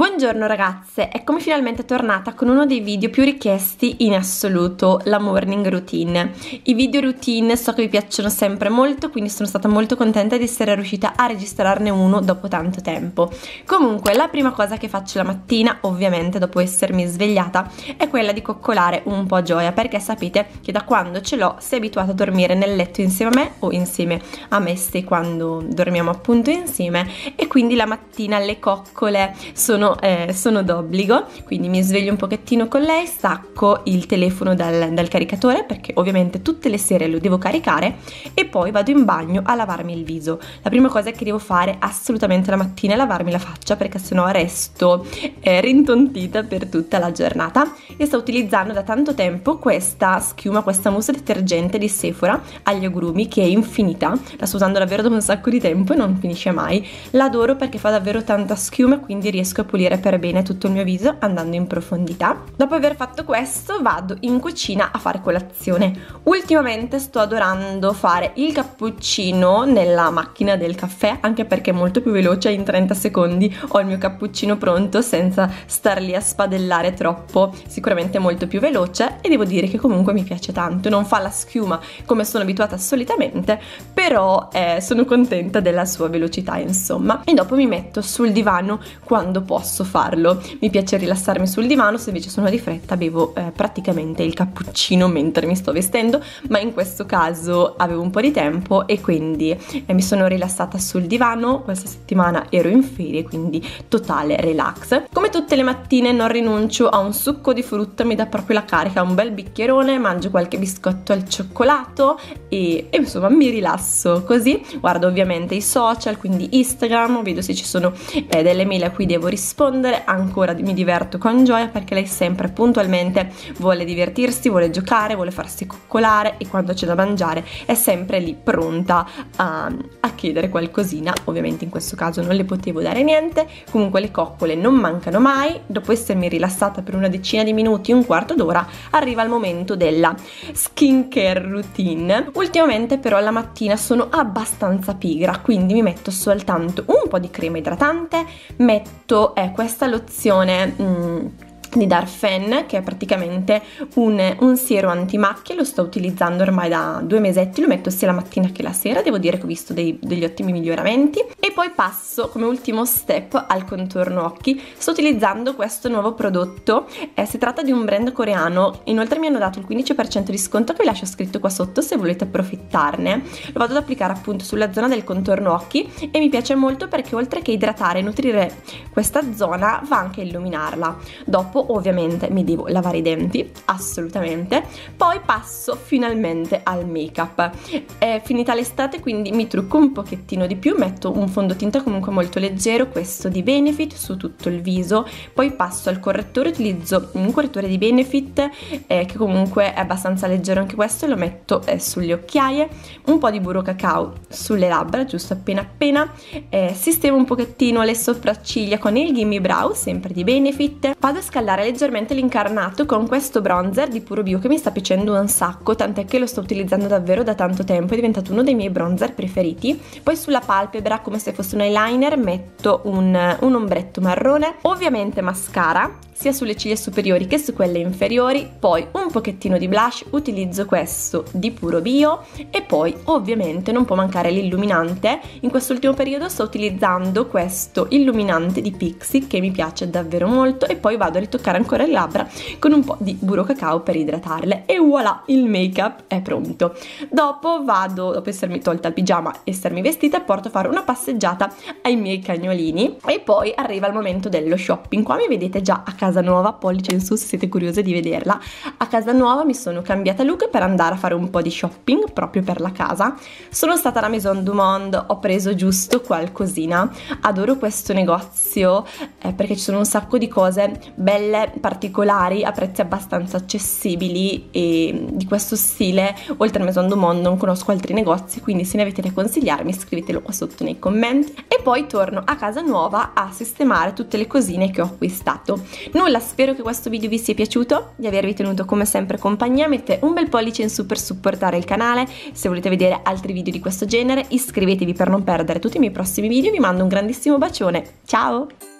Buongiorno ragazze, eccomi finalmente tornata con uno dei video più richiesti in assoluto, la morning routine. I video routine so che vi piacciono sempre molto, quindi sono stata molto contenta di essere riuscita a registrarne uno dopo tanto tempo. Comunque la prima cosa che faccio la mattina, ovviamente dopo essermi svegliata, è quella di coccolare un po' Gioia, perché sapete che da quando ce l'ho si è abituata a dormire nel letto insieme a me o insieme a Messi quando dormiamo appunto insieme, e quindi la mattina le coccole sono d'obbligo, quindi mi sveglio un pochettino con lei, stacco il telefono dal caricatore perché ovviamente tutte le sere lo devo caricare e poi vado in bagno a lavarmi il viso. La prima cosa che devo fare assolutamente la mattina è lavarmi la faccia, perché sennò resto rintontita per tutta la giornata. E sto utilizzando da tanto tempo questa schiuma, questa mousse detergente di Sephora agli agrumi, che è infinita, la sto usando davvero da un sacco di tempo e non finisce mai. L'adoro perché fa davvero tanta schiuma, quindi riesco a pulire per bene tutto il mio viso andando in profondità. Dopo aver fatto questo vado in cucina a fare colazione. Ultimamente sto adorando fare il cappuccino nella macchina del caffè, anche perché è molto più veloce, in 30 secondi ho il mio cappuccino pronto senza star lì a spadellare troppo, sicuramente molto più veloce, e devo dire che comunque mi piace tanto. Non fa la schiuma come sono abituata solitamente, però sono contenta della sua velocità, insomma. E dopo mi metto sul divano quando posso farlo. Mi piace rilassarmi sul divano, se invece sono di fretta bevo praticamente il cappuccino mentre mi sto vestendo, ma in questo caso avevo un po' di tempo e quindi mi sono rilassata sul divano. Questa settimana ero in ferie, quindi totale relax. Come tutte le mattine non rinuncio a un succo di frutta, mi dà proprio la carica, un bel bicchierone, mangio qualche biscotto al cioccolato e insomma mi rilasso così. Guardo ovviamente i social, quindi Instagram, vedo se ci sono delle mail a cui devo rispondere. Ancora mi diverto con Gioia perché lei sempre puntualmente vuole divertirsi, vuole giocare, vuole farsi coccolare, e quando c'è da mangiare è sempre lì pronta a chiedere qualcosina. Ovviamente in questo caso non le potevo dare niente. Comunque le coccole non mancano mai. Dopo essermi rilassata per una decina di minuti, un quarto d'ora, arriva il momento della skincare routine. Ultimamente però la mattina sono abbastanza pigra, quindi mi metto soltanto un po' di crema idratante, metto questa lozione di Darphin, che è praticamente un siero antimacchie. Lo sto utilizzando ormai da 2 mesetti, lo metto sia la mattina che la sera. Devo dire che ho visto degli ottimi miglioramenti. E poi passo come ultimo step al contorno occhi. Sto utilizzando questo nuovo prodotto, si tratta di un brand coreano, inoltre mi hanno dato il 15% di sconto, che vi lascio scritto qua sotto se volete approfittarne. Lo vado ad applicare appunto sulla zona del contorno occhi e mi piace molto perché oltre che idratare e nutrire questa zona va anche a illuminarla. Dopo ovviamente mi devo lavare i denti, assolutamente. Poi passo finalmente al make up. È finita l'estate, quindi mi trucco un pochettino di più, metto un fondotinta comunque molto leggero, questo di Benefit, su tutto il viso. Poi passo al correttore, utilizzo un correttore di Benefit che comunque è abbastanza leggero anche questo, e lo metto sulle occhiaie. Un po' di burro cacao sulle labbra, giusto appena appena. Sistemo un pochettino le sopracciglia con il Gimme Brow, sempre di Benefit. Vado a scaldare leggermente l'incarnato con questo bronzer di Puro Bio che mi sta piacendo un sacco, tant'è che lo sto utilizzando davvero da tanto tempo, è diventato uno dei miei bronzer preferiti. Poi sulla palpebra, come se fosse un eyeliner, metto un ombretto marrone, ovviamente mascara sia sulle ciglia superiori che su quelle inferiori, poi un pochettino di blush, utilizzo questo di Puro Bio, e poi ovviamente non può mancare l'illuminante. In quest'ultimo periodo sto utilizzando questo illuminante di Pixi che mi piace davvero molto, e poi vado a ritoccare ancora le labbra con un po' di burro cacao per idratarle, e voilà, il make up è pronto. Dopo essermi tolta il pigiama, essermi vestita, porto a fare una passeggiata ai miei cagnolini, e poi arriva il momento dello shopping. Qua mi vedete già a casa nuova, pollice in su se siete curiose di vederla. A casa nuova mi sono cambiata look per andare a fare un po' di shopping proprio per la casa. Sono stata alla Maison du Monde, ho preso giusto qualcosina. Adoro questo negozio perché ci sono un sacco di cose belle, particolari, a prezzi abbastanza accessibili e di questo stile. Oltre a Maison du Monde non conosco altri negozi, quindi se ne avete da consigliarmi scrivetelo qua sotto nei commenti. E poi torno a casa nuova a sistemare tutte le cosine che ho acquistato. Nulla, spero che questo video vi sia piaciuto, di avervi tenuto come sempre compagnia. Mettete un bel pollice in su per supportare il canale. Se volete vedere altri video di questo genere iscrivetevi per non perdere tutti i miei prossimi video. Vi mando un grandissimo bacione, ciao!